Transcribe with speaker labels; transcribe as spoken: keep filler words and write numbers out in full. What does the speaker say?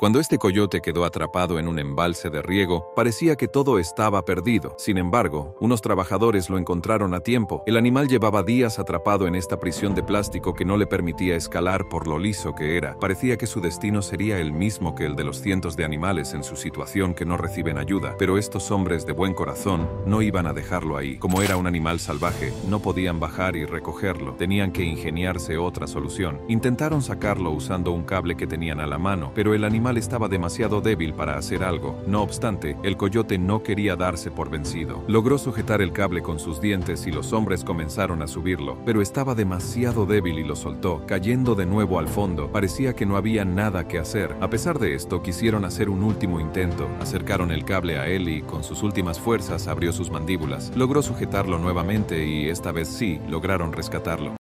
Speaker 1: Cuando este coyote quedó atrapado en un embalse de riego, parecía que todo estaba perdido. Sin embargo, unos trabajadores lo encontraron a tiempo. El animal llevaba días atrapado en esta prisión de plástico que no le permitía escalar por lo liso que era. Parecía que su destino sería el mismo que el de los cientos de animales en su situación que no reciben ayuda. Pero estos hombres de buen corazón no iban a dejarlo ahí. Como era un animal salvaje, no podían bajar y recogerlo. Tenían que ingeniarse otra solución. Intentaron sacarlo usando un cable que tenían a la mano, pero el animal estaba demasiado débil para hacer algo. No obstante, el coyote no quería darse por vencido. Logró sujetar el cable con sus dientes y los hombres comenzaron a subirlo, pero estaba demasiado débil y lo soltó, cayendo de nuevo al fondo. Parecía que no había nada que hacer. A pesar de esto, quisieron hacer un último intento. Acercaron el cable a él y, con sus últimas fuerzas, abrió sus mandíbulas. Logró sujetarlo nuevamente y, esta vez sí, lograron rescatarlo.